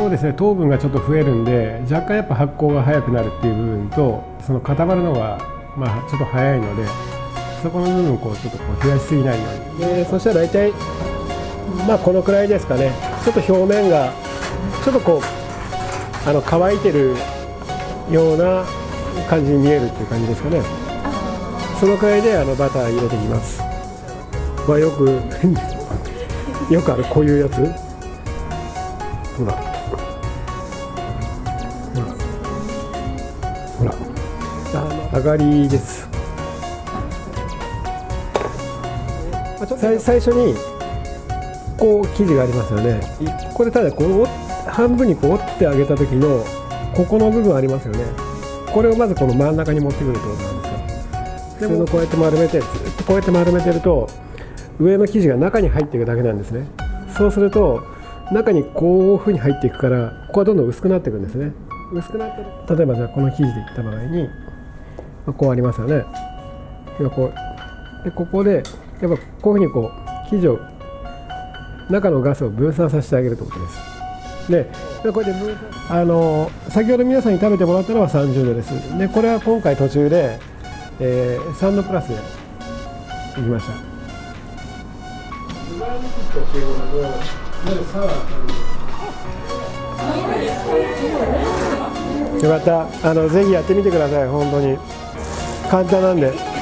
そうですね、糖分がちょっと増えるんで、若干やっぱ発酵が早くなるっていう部分と、その固まるのがまあちょっと早いので、そこの部分をこうちょっとこう冷やしすぎないように。でそしたら大体まあこのくらいですかね。ちょっと表面がちょっとこう乾いてるような感じに見えるっていう感じですかね。そのくらいでバター入れていきます。まあよくよくあるこういうやつ、ほらほら上がりです。最初にこう生地がありますよね。これただこの半分にこう折ってあげた時のここの部分ありますよね。これをまずこの真ん中に持ってくるってことなんですよ。でもこうやって丸めて、ずっとこうやって丸めてると上の生地が中に入っていくだけなんですね。そうすると中にこういうふうに入っていくから、ここはどんどん薄くなっていくんですね。薄くなってる。例えばじゃあこの生地でいった場合にこうありますよね。こうでここでやっぱこういうふうにこう生地を中のガスを分散させてあげるということです。でこれで先ほど皆さんに食べてもらったのは30度です。でこれは今回途中で、3度プラスでいきました。よかった、ぜひやってみてください。本当に簡単なんで。